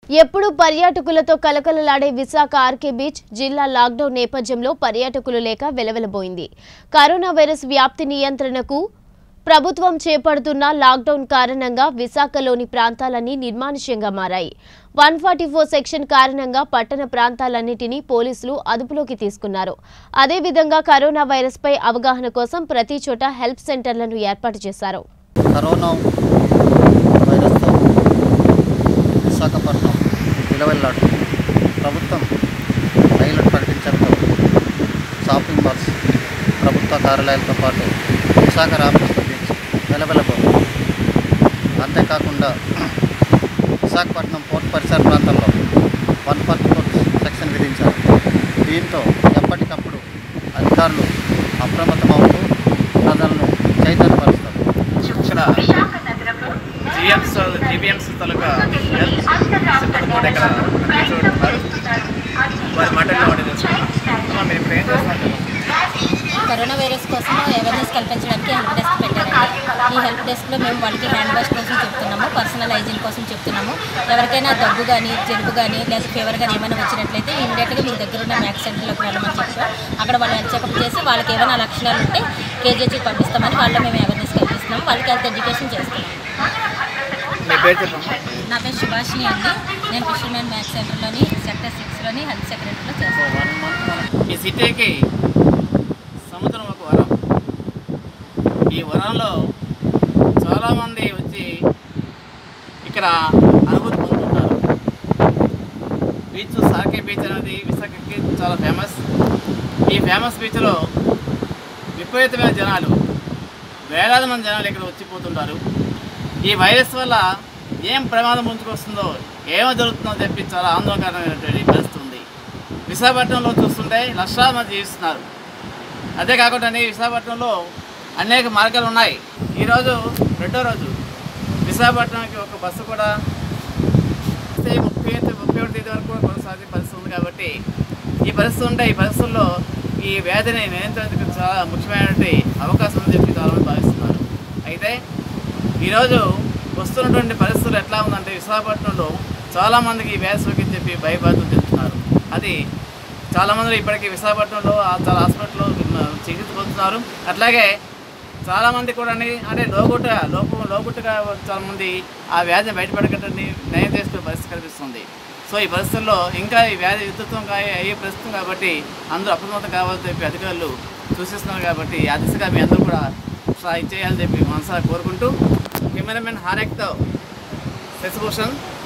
ఎప్పుడు పర్యాటకులతో కలకలలాడే విశాఖ ఆర్కే బీచ్ జిల్లా లాక్డౌన్ నేపథ్యంలో పర్యాటకులు లేక వెలవెలబోయింది. కరోనా వైరస్ వ్యాప్తి నియంత్రణకు ప్రభుత్వం చేపడుతున్న లాక్డౌన్ కారణంగా విశాఖలోని ప్రాంతాలన్నీ నిర్మానుష్యంగా మారాయి. 144 సెక్షన్ కారణంగా పట్టణ ప్రాంతాలన్నిటినీ పోలీసులు అదుపులోకి తీసుకున్నారు. అదేవిధంగా కరోనా వైరస్ పై అవగాహన కోసం ప్రతి చోట హెల్ప్ సెంటర్లను ఏర్పాటు చేశారు. కరోనా వైరస్తో విశాఖపట్నం విలవెల్లాడు. ప్రభుత్వం హైలైట్ ప్రకటించడంతో షాపింగ్ మాల్స్, ప్రభుత్వ కార్యాలయాలతో పాటు విశాఖ రామకృష్ణ బీచ్ వెలవెలబోతుంది. అంతేకాకుండా విశాఖపట్నం పోర్ట్ పరిసర ప్రాంతాల్లో 144 సెక్షన్ విధించారు. దీంతో ఎప్పటికప్పుడు అధికారులు అప్రమత్తమవుతూ ప్రజలను చైతన్యపరుస్తారు. జీబీఎంసీ తాలూకా హెల్త్ సెంటర్ కూడా ఇక్కడ చూడుతున్నారు. వారి మాటల్లో మీరు ఇప్పుడు ఏం చేస్తున్నారు? కరోనా వైరస్ కోసం అవేర్నెస్ కల్పించడానికి హెల్ప్ డెస్క్ పెట్టారండి. ఈ హెల్ప్ డెస్క్లో మేము వాళ్ళకి హ్యాండ్ వాష్ కోసం చెప్తున్నాము, పర్సనల్ హైజీన్ కోసం చెప్తున్నాము. ఎవరికైనా దగ్గు కానీ, జలుబు కానీ లేదా ఫీవర్ కానీ ఏమైనా వచ్చినట్లయితే ఇమీడియట్గా మీ దగ్గర ఉన్న మ్యాక్స్ సెంటర్లోకి వెళ్ళమని చెప్పారు. అక్కడ వాళ్ళు హెల్త్ చెకప్ చేసి వాళ్ళకి ఏమైనా లక్షణాలు ఉంటే కేజీహెచ్కి పంపిస్తామని వాళ్ళ మేము అవేర్నెస్ కల్పిస్తున్నాము. వాళ్ళకి హెల్త్ ఎడ్యుకేషన్ చేస్తున్నాము. నా పేరు సుభాషిణి అండి. నేను ఫిషర్మెన్ మ్యాక్స్ సెంటర్లోని సెక్టర్ 6లోని హెల్త్ సెక్రటరీలో చేస్తాను. ఈ సిటీకి సముద్రం ఒక వరం. ఈ వరంలో చాలామంది వచ్చి ఇక్కడ అనుభూతి పొందుతుంటారు. బీచ్ సాకే బీచ్ అనేది విశాఖకి చాలా ఫేమస్. ఈ ఫేమస్ బీచ్లో విపరీతమైన జనాలు, వేలాది మంది జనాలు ఇక్కడ వచ్చిపోతుంటారు. ఈ వైరస్ వల్ల ఏం ప్రమాదం ముందుకొస్తుందో, ఏమో జరుగుతుందో చెప్పి చాలా ఆందోళనకరమైనటువంటి పరిస్థితి ఉంది. విశాఖపట్నంలో చూస్తుంటే లక్షలాది మంది జీవిస్తున్నారు. అదే కాకుండా విశాఖపట్నంలో అనేక మార్గాలు ఉన్నాయి. ఈరోజు రెండో రోజు విశాఖపట్నానికి ఒక బస్సు కూడా 31 తేదీ వరకు కొనసాగే పరిస్థితి ఉంది. కాబట్టి ఈ పరిస్థితుల్లో ఈ వ్యాధిని నియంత్రించడానికి చాలా ముఖ్యమైనటువంటి అవకాశం అని చెప్పి చాలామంది భావిస్తున్నారు. అయితే ఈరోజు వస్తున్నటువంటి పరిస్థితులు ఎట్లా ఉందంటే విశాఖపట్నంలో చాలామందికి ఈ వ్యాధి సోకిందని చెప్పి భయభాతులు చెప్తున్నారు. అది చాలామంది ఇప్పటికీ విశాఖపట్నంలో చాలా హాస్పిటల్లో చికిత్స పొందుతున్నారు. అట్లాగే చాలామంది కూడా అంటే లోగుట్టుగా చాలామంది ఆ వ్యాధిని బయటపడకట్టని నయం చేసుకునే పరిస్థితి కనిపిస్తుంది. సో ఈ పరిస్థితుల్లో ఇంకా ఈ వ్యాధి విస్తృతం అయ్యే పరిస్థితి కాబట్టి అందరూ అప్రమత్తం కావాలని చెప్పి అధికారులు సూచిస్తున్నారు. కాబట్టి ఆ దిశగా మీ అందరూ కూడా చేయాలని చెప్పి మనసారా కోరుకుంటూ కెమెరామెన్ హారెక్తో శశిభూషణ్.